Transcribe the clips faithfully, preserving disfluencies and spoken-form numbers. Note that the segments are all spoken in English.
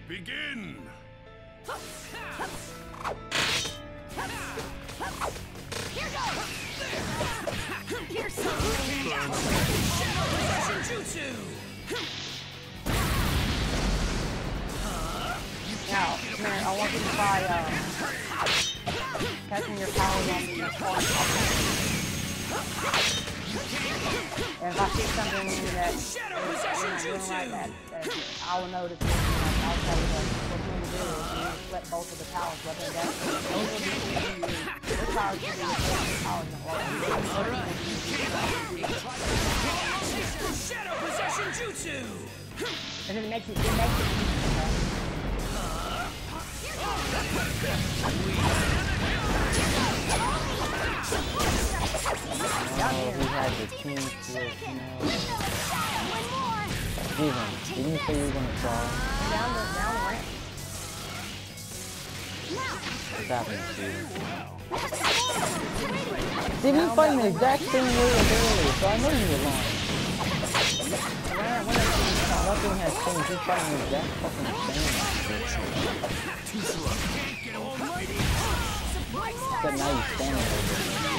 Begin! Here goes! Here's something! Shadow Possession Jutsu! Now, come here, I want you to try, uh, catching your powers on the corner. And if I see something that you're not doing right, that, that I will notice it, and I'll tell you what, what you need to do is you need to flip both of the powers, whether that's, those will be your powers should be your powers in order. Shadow Possession Jutsu! And then it makes it, it makes it easy, okay? Oh, we had the team switch now. Steven, didn't you say you were gonna try? Down the, down the ramp. What's happening, Steven? Steven's fighting the exact same way as earlier, so I know you were lying. Nothing has changed, he's fighting the exact fucking same. Too slow. Except now he's standing over there.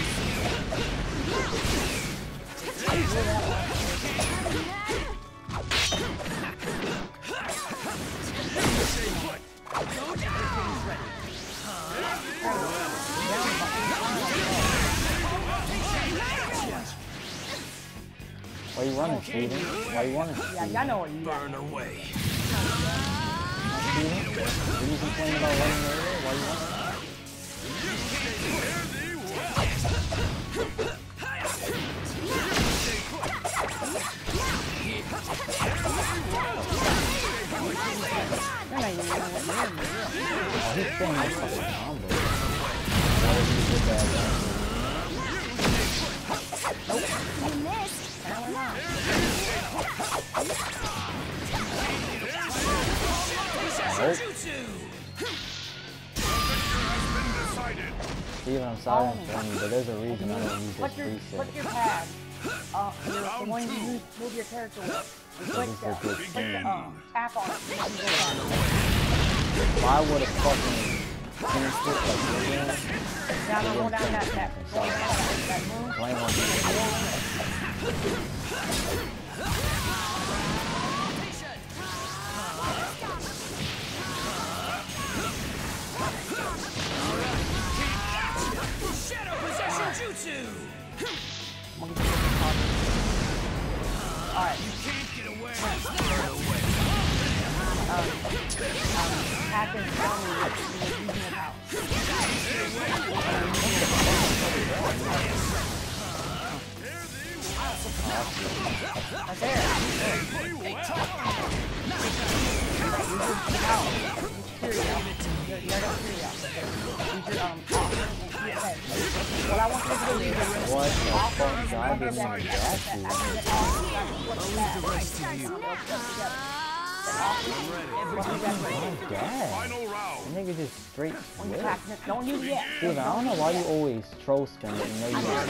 Why are you running, Steven? Why are you running, Steven? Yeah, I know what you burn away. Steven? Did you complain about running earlier? Why are you running? You're not even running what you're doing. Oh, he's staying this fucking combo. Why would you get that? Nope. You missed. Hell no. Nope. Steven, I'm sorry I'm telling you, but there's a reason I don't use Put this your, preset. put your pad, uh, your, the one you use, move your character with. Click the, click the, uh, tap on it. If I would have fucking finished it like this, Now go down that, that, go down that, that move. Blame on me. Shadow Possession Jutsu! Alright. You can't get away. Burn away. Um, um, hack and tell me what you're using it out. Right there. What I want you to do is What the fuck? I didn't want to dash you. Final round. The nigga just straight switch. Don't use it yet. Dude, I don't know why you always troll spin it and know you Watch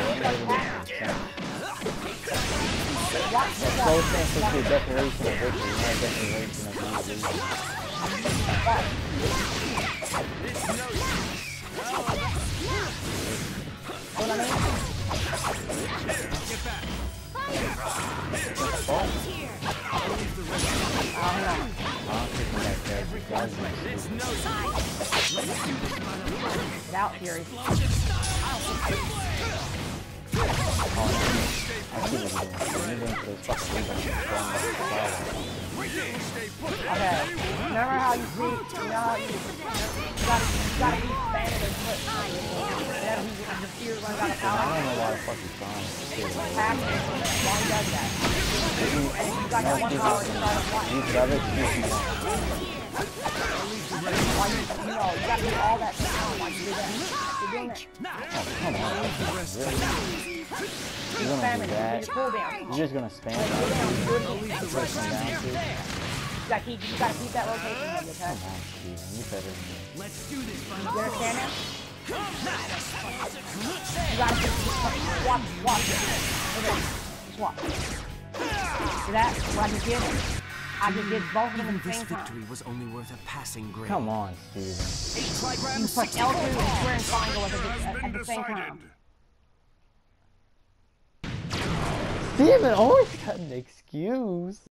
this troll out. spin is a declaration of victory, not a declaration of losing. What I mean? Get out, Fury. Okay. Remember how you see, you know how you, you gotta, you gotta be standing and put, whenever he, the Fury runs out of I power, don't know why the fuck he's trying to tap him while he does that. And if you got that one power, you start a flight. You got it, you can While you, you know, you gotta do all that power while you do that. You're doing it. come on. You're You're gonna do spamming it. that. You're cool down. You're just gonna spam Cool it. down. Good. You press him down to. You gotta keep, you gotta keep that rotation ready, okay? Come on, Steven. You better than me. Let's do this, You understand now? You gotta keep, just watch, watch. Okay, just watch. See that? What I just did? I just did both of them Even at the this same time. victory was only worth a passing grade. Come on, Steven. Eight trigrams, You press L two and square and triangle at the, Has at, been at the same decided. time. Steven always got an excuse.